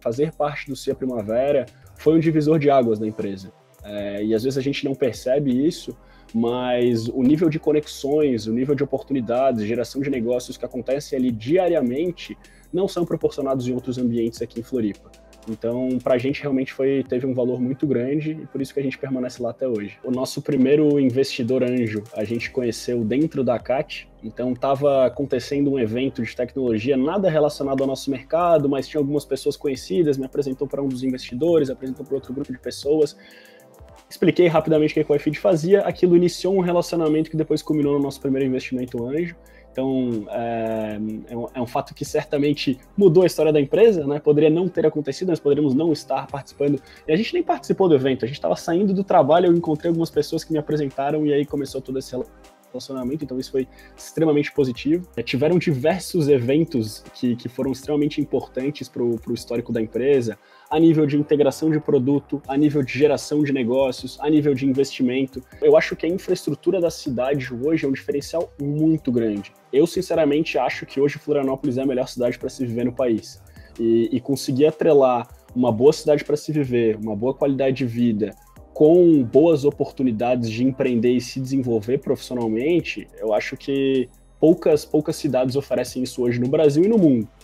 fazer parte do CIA Primavera foi um divisor de águas da empresa. E às vezes a gente não percebe isso, mas o nível de conexões, o nível de oportunidades, geração de negócios que acontecem ali diariamente não são proporcionados em outros ambientes aqui em Floripa. Então, para a gente realmente teve um valor muito grande e por isso que a gente permanece lá até hoje. O nosso primeiro investidor anjo a gente conheceu dentro da CAT, então estava acontecendo um evento de tecnologia, nada relacionado ao nosso mercado, mas tinha algumas pessoas conhecidas, me apresentou para um dos investidores, apresentou para outro grupo de pessoas. Expliquei rapidamente o que o iFeed fazia, aquilo iniciou um relacionamento que depois culminou no nosso primeiro investimento anjo. Então, é um fato que certamente mudou a história da empresa, né? Poderia não ter acontecido, nós poderíamos não estar participando. E a gente nem participou do evento, a gente estava saindo do trabalho, eu encontrei algumas pessoas que me apresentaram e aí começou todo esse relacionamento, então isso foi extremamente positivo. Tiveram diversos eventos que foram extremamente importantes para o histórico da empresa, a nível de integração de produto, a nível de geração de negócios, a nível de investimento. Eu acho que a infraestrutura da cidade hoje é um diferencial muito grande. Eu, sinceramente, acho que hoje Florianópolis é a melhor cidade para se viver no país. E conseguir atrelar uma boa cidade para se viver, uma boa qualidade de vida, com boas oportunidades de empreender e se desenvolver profissionalmente, eu acho que poucas cidades oferecem isso hoje no Brasil e no mundo.